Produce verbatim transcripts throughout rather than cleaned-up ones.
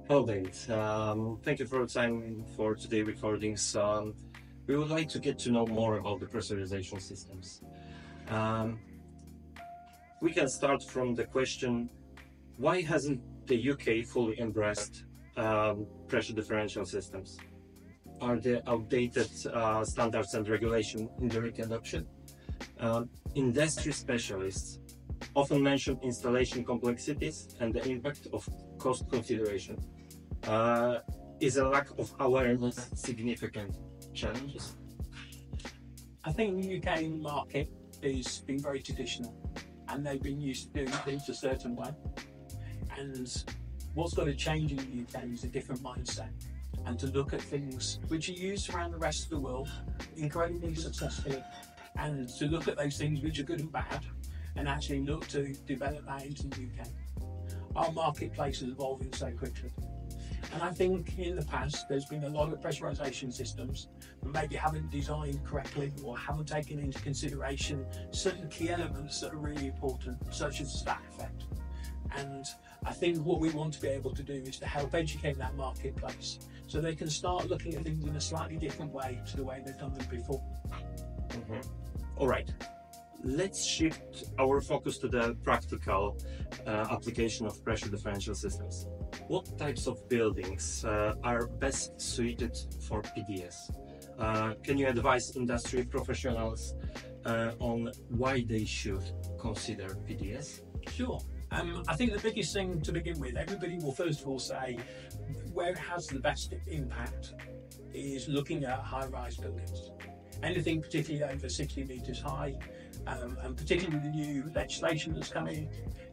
Hello, David. Um, thank you for your time for today recordings. Um, we would like to get to know more about the pressurization systems. Um, we can start from the question, why hasn't the U K fully embraced um, pressure differential systems? Are there outdated uh, standards and regulation hindering adoption? Um, industry specialists often mention installation complexities and the impact of cost consideration. Uh, is a lack of awareness significant challenges? I think the U K market has been very traditional and they've been used to doing things a certain way. And what's got to change in the U K is a different mindset and to look at things which are used around the rest of the world incredibly successfully, and to look at those things which are good and bad and actually look to develop that into the U K. Our marketplace is evolving so quickly. And I think in the past there's been a lot of pressurisation systems that maybe haven't designed correctly or haven't taken into consideration certain key elements that are really important, such as the stack effect. And I think what we want to be able to do is to help educate that marketplace so they can start looking at things in a slightly different way to the way they've done them before. Mm-hmm. All right. Let's shift our focus to the practical uh, application of pressure differential systems. What types of buildings uh, are best suited for P D S? Uh, can you advise industry professionals uh, on why they should consider P D S? Sure. Um, I think the biggest thing to begin with, everybody will first of all say where it has the best impact is looking at high-rise buildings. Anything particularly over sixty metres high, um, and particularly the new legislation that's coming,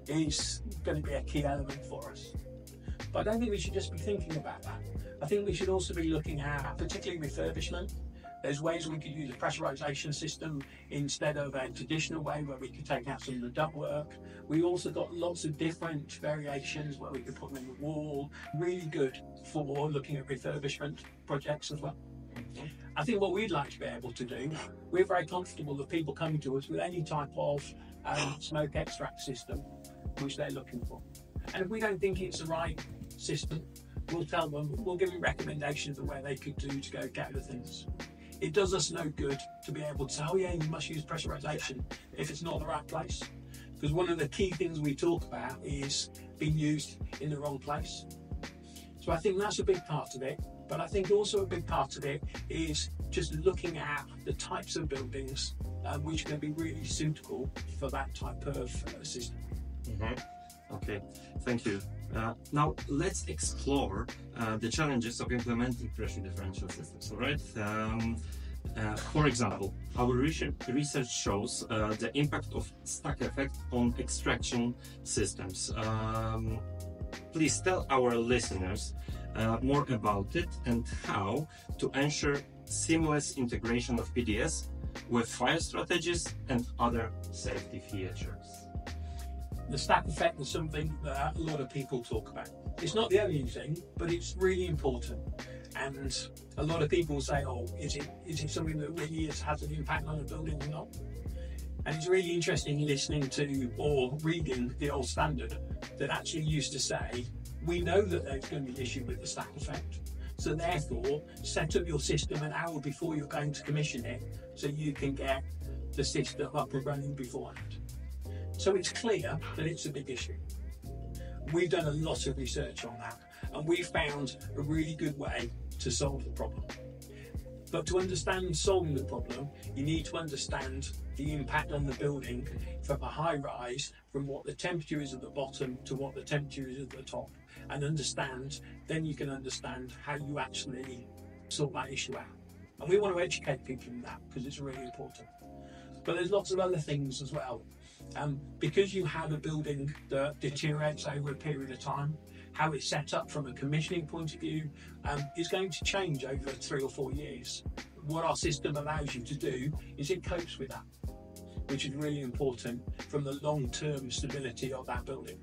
is going to be a key element for us. But I don't think we should just be thinking about that. I think we should also be looking at particularly refurbishment. There's ways we could use a pressurisation system instead of a traditional way where we could take out some of the ductwork. We also got lots of different variations where we could put them in the wall. Really good for looking at refurbishment projects as well. I think what we'd like to be able to do, we're very comfortable with people coming to us with any type of um, smoke extract system which they're looking for. And if we don't think it's the right system, we'll tell them, we'll give them recommendations of where they could do to go get the things. It does us no good to be able to say, oh yeah, you must use pressurisation if it's not the right place. Because one of the key things we talk about is being used in the wrong place. So I think that's a big part of it. But I think also a big part of it is just looking at the types of buildings um, which are going to be really suitable for that type of uh, system. Mm-hmm. Okay, thank you. Uh, now let's explore uh, the challenges of implementing pressure differential systems. All right. Um, uh, for example, our research, research shows uh, the impact of stack effect on extraction systems. Um, please tell our listeners uh, more about it and how to ensure seamless integration of P D S with fire strategies and other safety features. The stack effect is something that a lot of people talk about. It's not the only thing, but it's really important. And a lot of people say, oh, is it is it something that really is, has an impact on a building or not? And it's really interesting listening to or reading the old standard that actually used to say, we know that there's going to be an issue with the stack effect. So therefore, set up your system an hour before you're going to commission it so you can get the system up and running beforehand. So it's clear that it's a big issue. We've done a lot of research on that and we found a really good way to solve the problem. But to understand solving the problem, you need to understand the impact on the building from a high rise, from what the temperature is at the bottom to what the temperature is at the top, and understand, then you can understand how you actually sort that issue out. And we want to educate people in that because it's really important. But there's lots of other things as well. Um, because you have a building that deteriorates over a period of time, how it's set up from a commissioning point of view um, is going to change over three or four years. What our system allows you to do is it copes with that, which is really important from the long-term stability of that building.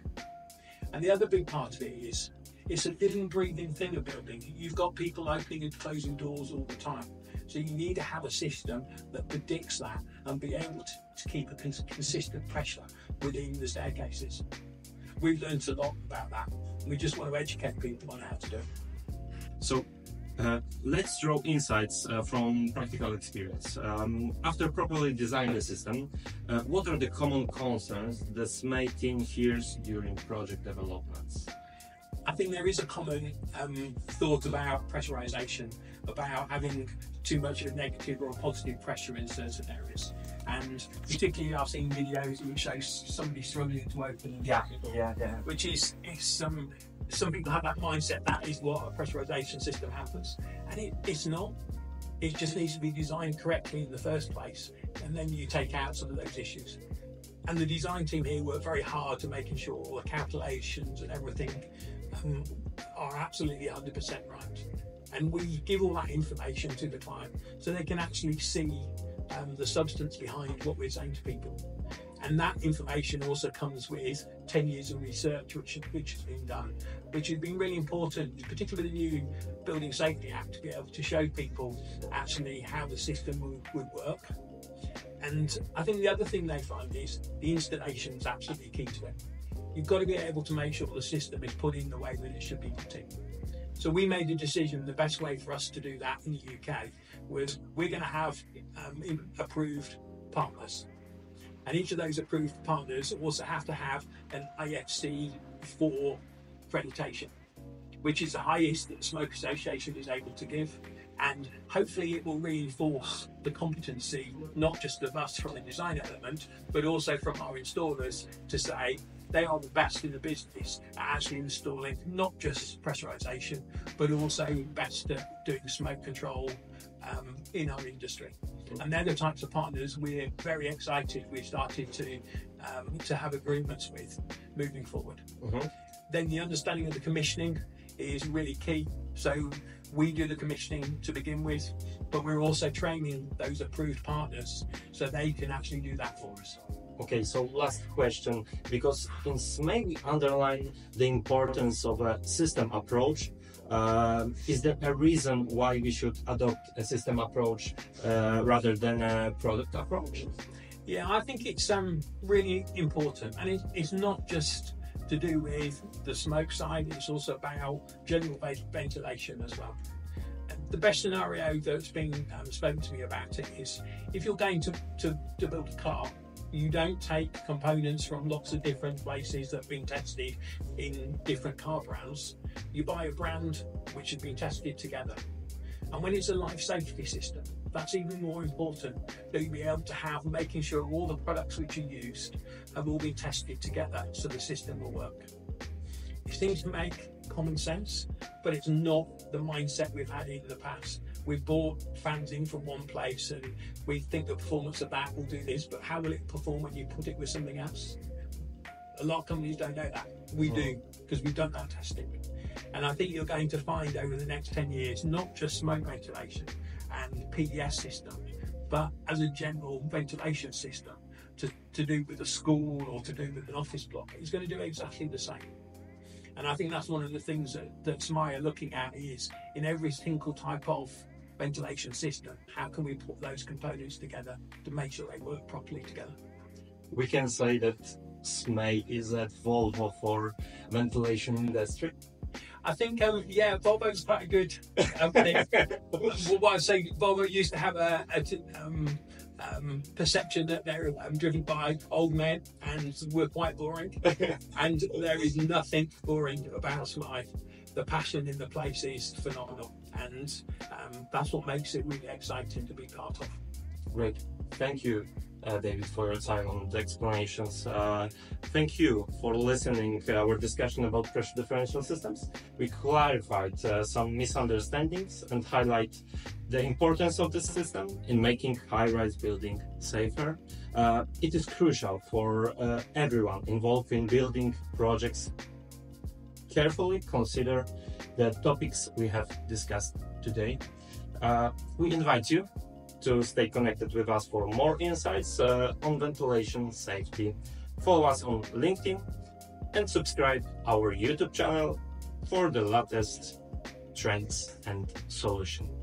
And the other big part of it is it's a living, breathing thing, a building. You've got people opening and closing doors all the time. So you need to have a system that predicts that and be able to, to keep a cons consistent pressure within the staircases. We've learned a lot about that. We just want to educate people on how to do it. So uh, let's draw insights uh, from practical experience. Um, after properly designing the system, uh, what are the common concerns the Smay team hears during project developments? I think there is a common um, thought about pressurisation, about having too much of a negative or a positive pressure in certain areas. And particularly I've seen videos which show somebody struggling to open and Yeah, yeah, yeah. which is, is um, some people have that mindset that is what a pressurisation system happens. And it, it's not. It just needs to be designed correctly in the first place, and then you take out some of those issues. And the design team here work very hard to making sure all the calculations and everything um, are absolutely one hundred percent right. And we give all that information to the client so they can actually see um, the substance behind what we're saying to people. And that information also comes with ten years of research which, which has been done, which has been really important, particularly the new Building Safety Act, to be able to show people actually how the system would, would work. And I think the other thing they find is the installation is absolutely key to it. You've got to be able to make sure the system is put in the way that it should be put in. So we made a decision, the best way for us to do that in the U K was we're going to have um, approved partners. And each of those approved partners also have to have an I F C four accreditation, which is the highest that the Smoke Association is able to give. And hopefully it will reinforce the competency, not just of us from the design element, but also from our installers to say they are the best in the business at actually installing not just pressurisation, but also best at doing smoke control um, in our industry. And they're the types of partners we're very excited we've started to um, to have agreements with moving forward. Mm-hmm. Then the understanding of the commissioning is really key. So we do the commissioning to begin with, but we're also training those approved partners so they can actually do that for us. Okay, so last question, because in Smay we underline the importance of a system approach. Uh, is there a reason why we should adopt a system approach uh, rather than a product approach? Yeah, I think it's um, really important, and it, it's not just to do with the smoke side, it's also about general ventilation as well. And the best scenario that's been um, spoken to me about it is if you're going to, to, to build a car, you don't take components from lots of different places that have been tested in different car brands. You buy a brand which has been tested together. And when it's a life safety system, that's even more important, that you be able to have making sure all the products which are used have all been tested together so the system will work. It seems to make common sense, but it's not the mindset we've had in the past. We've bought fans in from one place and we think the performance of that will do this, but how will it perform when you put it with something else? A lot of companies don't know that. We do, because we've done that testing. And I think you're going to find over the next ten years, not just smoke ventilation and P D S system, but as a general ventilation system to, to do with a school or to do with an office block, it's going to do exactly the same. And I think that's one of the things that, that Smay are looking at is in every single type of ventilation system, how can we put those components together to make sure they work properly together? We can say that Smay is at Volvo for ventilation industry. I think, um, yeah, Volvo's quite a good company. What I say, Volvo used to have a, a um, um, perception that they're um, driven by old men and were quite boring. And there is nothing boring about Smay. The passion in the place is phenomenal, and um, that's what makes it really exciting to be part of. Great, thank you, uh, David, for your time on the explanations. Uh, thank you for listening to our discussion about pressure differential systems. We clarified uh, some misunderstandings and highlight the importance of this system in making high-rise building safer. Uh, it is crucial for uh, everyone involved in building projects. Carefully consider the topics we have discussed today. Uh, we invite you to stay connected with us for more insights uh, on ventilation safety. Follow us on LinkedIn and subscribe our YouTube channel for the latest trends and solutions.